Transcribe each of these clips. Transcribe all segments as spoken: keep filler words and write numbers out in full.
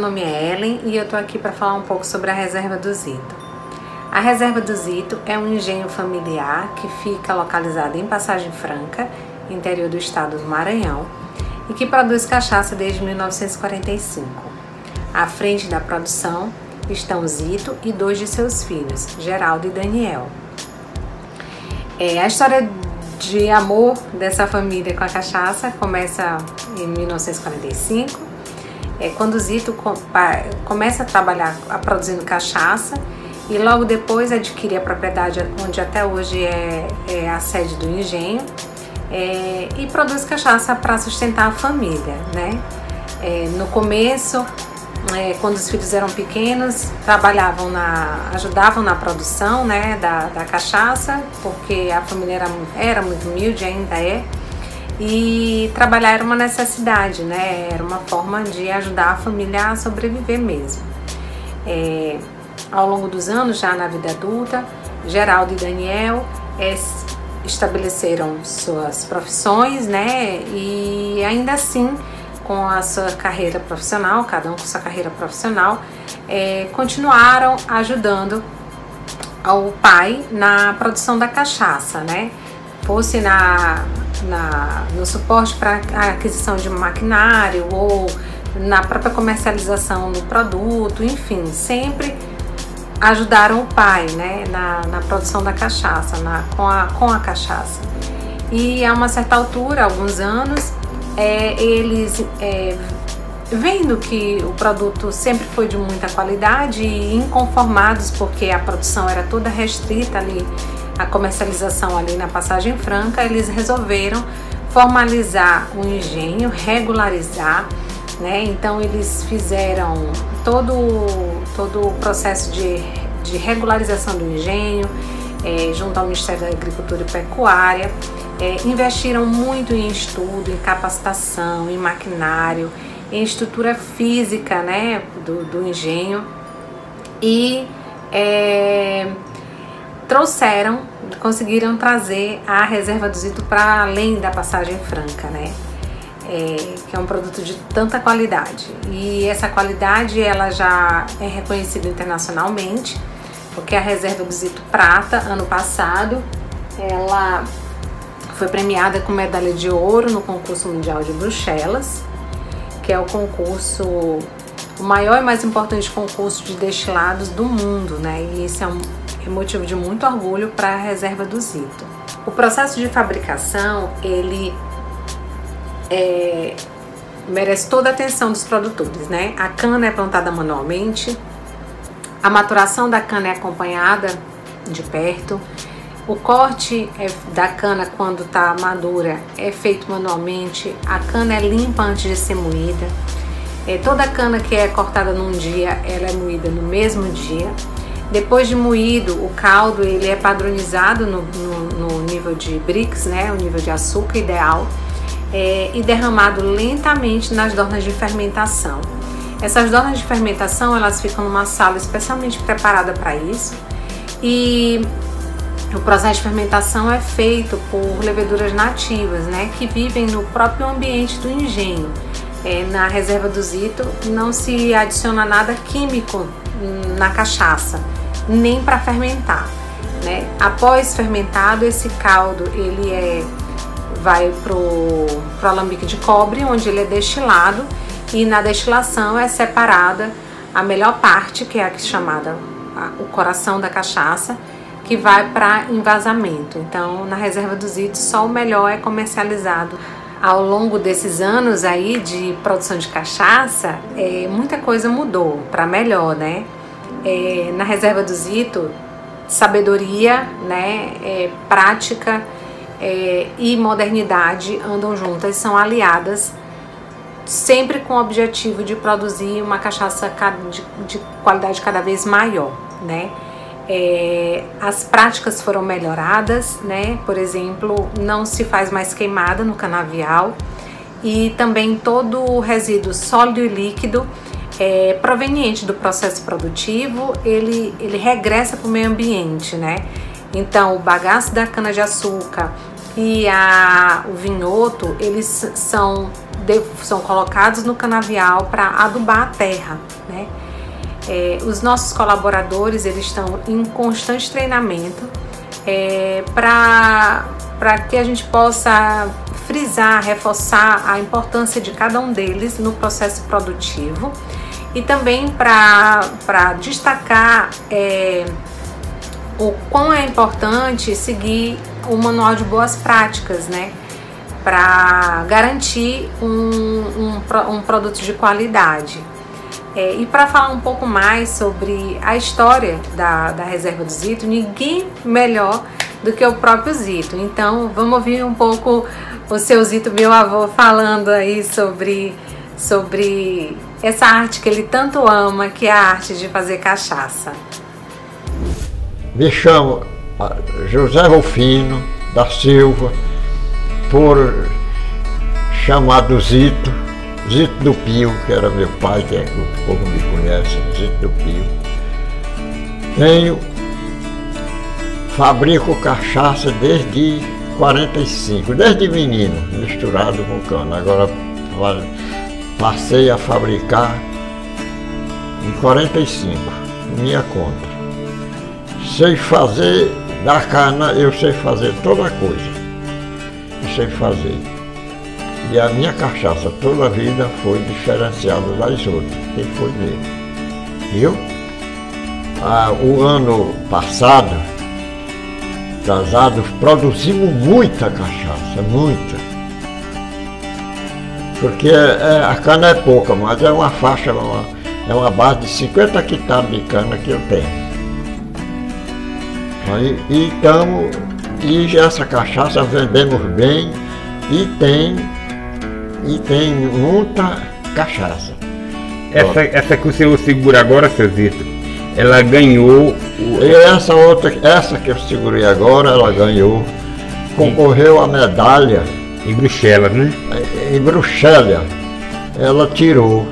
nome é Ellen e eu tô aqui para falar um pouco sobre a Reserva do Zito. A Reserva do Zito é um engenho familiar que fica localizado em Passagem Franca, interior do estado do Maranhão, e que produz cachaça desde mil novecentos e quarenta e cinco. À frente da produção estão Zito e dois de seus filhos, Geraldo e Daniel. É, a história de amor dessa família com a cachaça começa em mil novecentos e quarenta e cinco, é, quando o Zito começa a trabalhar a produzindo cachaça e logo depois adquire a propriedade onde até hoje é, é a sede do engenho, é, e produz cachaça para sustentar a família, né? É, no começo, é, quando os filhos eram pequenos, trabalhavam na, ajudavam na produção, né, da, da cachaça, porque a família era, era muito humilde, ainda é, e trabalhar era uma necessidade, né? Era uma forma de ajudar a família a sobreviver mesmo. É, ao longo dos anos, já na vida adulta, Geraldo e Daniel é, estabeleceram suas profissões, né? E ainda assim, com a sua carreira profissional, cada um com sua carreira profissional, é, continuaram ajudando ao pai na produção da cachaça, né? Fosse na, na, no suporte para a aquisição de maquinário ou na própria comercialização do produto, enfim, sempre ajudaram o pai, né, na, na produção da cachaça, na, com, a, com a cachaça. E a uma certa altura, alguns anos, é, eles é, vendo que o produto sempre foi de muita qualidade e inconformados porque a produção era toda restrita ali, a comercialização ali na Passagem Franca, eles resolveram formalizar o engenho, regularizar, né? Então eles fizeram todo, todo o processo de, de regularização do engenho, é, junto ao Ministério da Agricultura e Pecuária, é, investiram muito em estudo, em capacitação, em maquinário, em estrutura física, né, do, do engenho, e é, trouxeram, conseguiram trazer a Reserva do Zito para além da Passagem Franca, né? É, que é um produto de tanta qualidade, e essa qualidade ela já é reconhecida internacionalmente, porque a Reserva do Zito Prata, ano passado, ela foi premiada com medalha de ouro no concurso mundial de Bruxelas, que é o concurso, o maior e mais importante concurso de destilados do mundo, né? E isso é, um, é motivo de muito orgulho para a Reserva do Zito. O processo de fabricação, ele É, merece toda a atenção dos produtores, né? A cana é plantada manualmente, a maturação da cana é acompanhada de perto, o corte é, da cana quando está madura é feito manualmente, a cana é limpa antes de ser moída, é, toda a cana que é cortada num dia, ela é moída no mesmo dia. Depois de moído, o caldo ele é padronizado no, no, no nível de Brix, né? O nível de açúcar ideal. É, e derramado lentamente nas dornas de fermentação. Essas dornas de fermentação elas ficam numa sala especialmente preparada para isso, e o processo de fermentação é feito por leveduras nativas, né, que vivem no próprio ambiente do engenho. É, na Reserva do Zito não se adiciona nada químico na cachaça, nem para fermentar, né? Após fermentado, esse caldo ele é vai pro, pro alambique de cobre, onde ele é destilado, e na destilação é separada a melhor parte, que é a chamada a, o coração da cachaça, que vai para envasamento. Então, na Reserva do Zito, só o melhor é comercializado. Ao longo desses anos aí de produção de cachaça, é, muita coisa mudou para melhor, né? É, na Reserva do Zito, sabedoria, né, é, prática, É, e modernidade andam juntas, são aliadas, sempre com o objetivo de produzir uma cachaça de, de qualidade cada vez maior, né? É, as práticas foram melhoradas, né? Por exemplo, não se faz mais queimada no canavial, e também todo o resíduo sólido e líquido é, proveniente do processo produtivo, ele, ele regressa para o meio ambiente, né? Então, o bagaço da cana-de-açúcar e a, o vinhoto, eles são são colocados no canavial para adubar a terra, né? É, os nossos colaboradores, eles estão em constante treinamento é, para para que a gente possa frisar, reforçar a importância de cada um deles no processo produtivo e também para para destacar é, o quão é importante seguir o manual de boas práticas, né? Para garantir um, um, um produto de qualidade. É, e para falar um pouco mais sobre a história da, da Reserva do Zito, ninguém melhor do que o próprio Zito. Então vamos ouvir um pouco o seu Zito, meu avô, falando aí sobre, sobre essa arte que ele tanto ama, que é a arte de fazer cachaça. Me chamo José Rufino da Silva, por chamado Zito, Zito do Pio, que era meu pai, que é que o povo me conhece, Zito do Pio. Tenho, fabrico cachaça desde quarenta e cinco, desde menino, misturado com cana. Agora passei a fabricar em quarenta e cinco, minha conta. Sei fazer da cana, eu sei fazer toda coisa. Eu sei fazer. E a minha cachaça toda a vida foi diferenciada das outras, que foi mesmo. Viu? Ah, o ano passado, casado, produzimos muita cachaça, muita. Porque é, a cana é pouca, mas é uma faixa, uma, é uma base de cinquenta hectares de cana que eu tenho. Aí, e, tamo, e essa cachaça vendemos bem e tem, e tem muita cachaça. Essa, essa que o senhor segura agora, seu Zito, ela ganhou... O... E essa outra, essa que eu segurei agora, ela ganhou, concorreu à medalha. Em Bruxelas, né? Em Bruxelas, ela tirou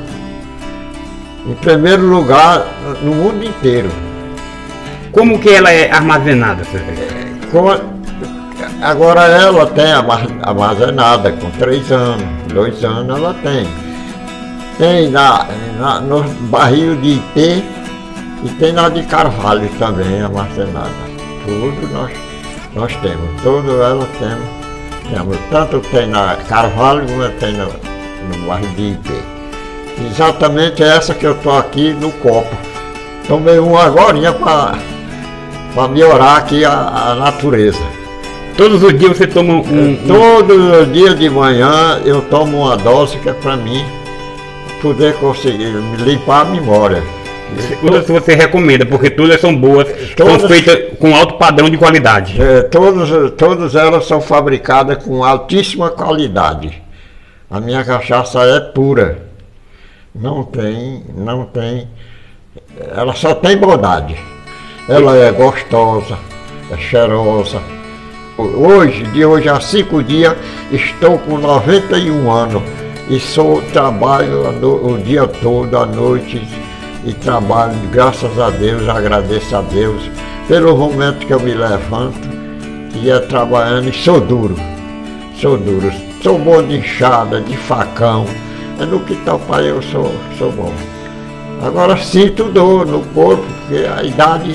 em primeiro lugar no mundo inteiro. Como que ela é armazenada, seu Zito? Com, agora ela tem armazenada com três anos, dois anos ela tem. Tem na, na, no barril de Ipê e tem na de Carvalho também armazenada. Tudo nós, nós temos, tudo ela temos. temos. Tanto tem na Carvalho como tem no, no barril de Ipê. Exatamente essa que eu estou aqui no copo. Tomei um agora para para melhorar aqui a, a natureza. Todos os dias você toma um... um... Todos os dias de manhã eu tomo uma dose que é para mim poder conseguir limpar a memória. Todas você recomenda, porque todas são boas, todas, são feitas com alto padrão de qualidade. É, todas, todas elas são fabricadas com altíssima qualidade. A minha cachaça é pura. Não tem, não tem... Ela só tem bondade. Ela é gostosa, é cheirosa. Hoje, de hoje a cinco dias, estou com noventa e um anos e sou, trabalho no, o dia todo, à noite, e trabalho, graças a Deus, agradeço a Deus pelo momento que eu me levanto, e é trabalhando, e sou duro, sou duro, sou bom de enxada, de facão, é no que tal pai eu sou, sou bom. Agora sinto dor no corpo, porque a idade...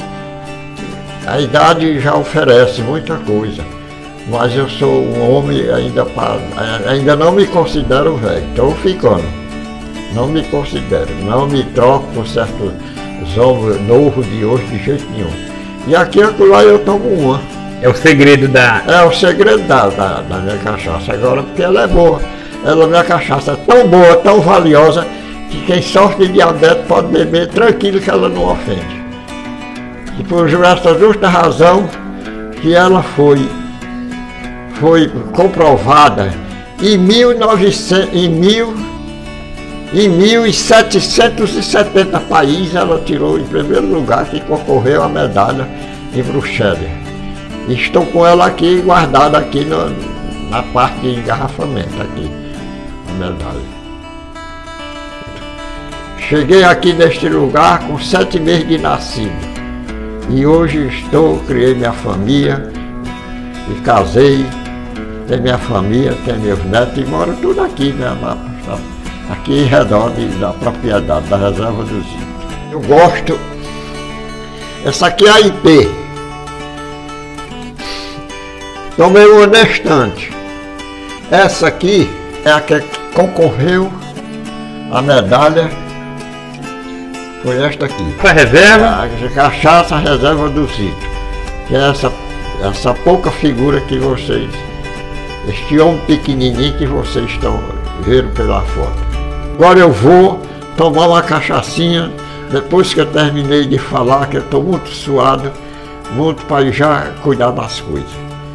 A idade já oferece muita coisa, mas eu sou um homem ainda, ainda não me considero velho, estou ficando, não me considero, não me troco por certos homens novos de hoje de jeito nenhum. E aqui lá eu tomo uma. É o segredo da... É o segredo da, da, da minha cachaça agora, porque ela é boa, ela, minha cachaça é tão boa, tão valiosa, que quem sofre de diabetes pode beber tranquilo que ela não ofende. E por essa justa razão que ela foi, foi comprovada em mil e novecentos, em mil, em mil setecentos e setenta países, ela tirou em primeiro lugar, que concorreu à medalha em Bruxelas. Estou com ela aqui, guardada aqui no, na parte de engarrafamento, aqui, a medalha. Cheguei aqui neste lugar com sete meses de nascido. E hoje estou, criei minha família, e casei, tenho minha família, tenho meus netos e moro tudo aqui, né? aqui em redor de, da propriedade da reserva do Zito. Eu gosto, essa aqui é a I P, tomei uma nestante. Essa aqui é a que concorreu a medalha, foi esta aqui. A reserva? A cachaça reserva do Zito, que é essa, essa pouca figura que vocês, este homem pequenininho que vocês estão vendo pela foto. Agora eu vou tomar uma cachaçinha, depois que eu terminei de falar, que eu estou muito suado, muito para já cuidar das coisas.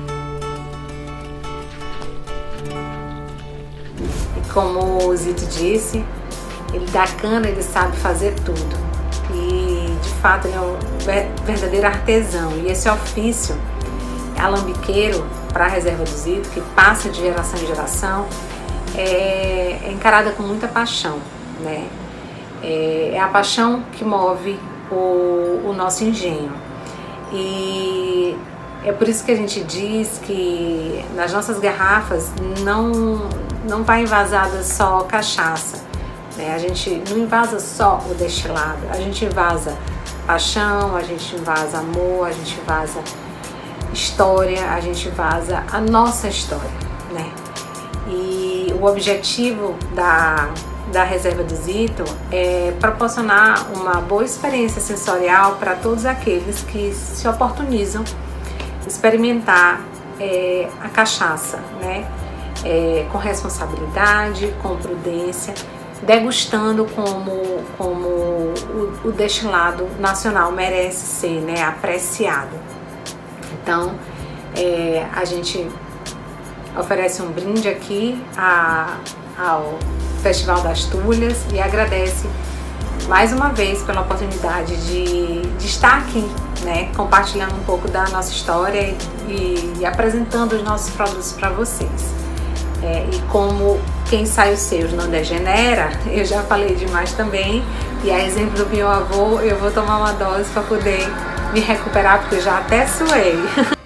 E como o Zito disse, ele da cana ele sabe fazer tudo. E de fato ele é um verdadeiro artesão. E esse ofício alambiqueiro para a reserva do Zito, que passa de geração em geração, é, é encarada com muita paixão, né? É, é a paixão que move o, o nosso engenho. E é por isso que a gente diz que nas nossas garrafas não, não vai envasada só cachaça, né? A gente não invasa só o destilado, a gente invasa paixão, a gente invasa amor, a gente invasa história, a gente invasa a nossa história, né? E o objetivo da, da Reserva do Zito é proporcionar uma boa experiência sensorial para todos aqueles que se oportunizam experimentar é, a cachaça, né? É, com responsabilidade, com prudência, degustando como, como o, o destilado nacional merece ser, né, apreciado. Então, é, a gente oferece um brinde aqui a, ao Festival das Tulhas e agradece mais uma vez pela oportunidade de, de estar aqui, né, compartilhando um pouco da nossa história e, e apresentando os nossos produtos para vocês. É, e como quem sai os seus não degenera, eu já falei demais também, e a exemplo do meu avô, eu vou tomar uma dose para poder me recuperar, porque eu já até suei.